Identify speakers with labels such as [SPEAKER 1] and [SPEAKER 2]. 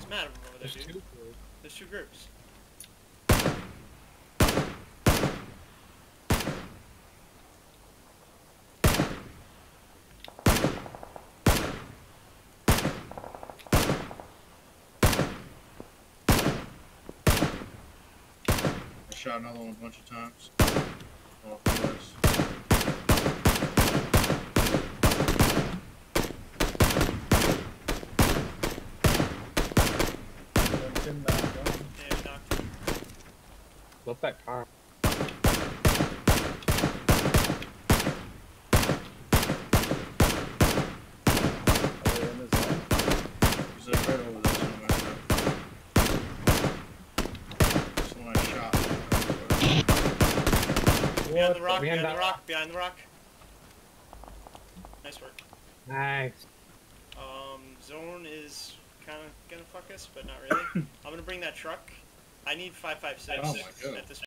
[SPEAKER 1] There's mad of them over there,
[SPEAKER 2] There's
[SPEAKER 1] dude.
[SPEAKER 2] two.
[SPEAKER 1] There's two groups.
[SPEAKER 3] I shot another one a bunch of times. Oh, twice.
[SPEAKER 1] Yeah, knocked him.
[SPEAKER 2] Flip that car.
[SPEAKER 3] He's like right over there somewhere. That's the one I shot.
[SPEAKER 1] Behind the rock,
[SPEAKER 2] Behind
[SPEAKER 1] behind the
[SPEAKER 2] that
[SPEAKER 1] rock, behind the rock. Nice work.
[SPEAKER 2] Nice.
[SPEAKER 1] Zone is kind of gonna fuck us, but not really. I'm gonna bring that truck. I need 556
[SPEAKER 3] Oh my God.
[SPEAKER 1] at this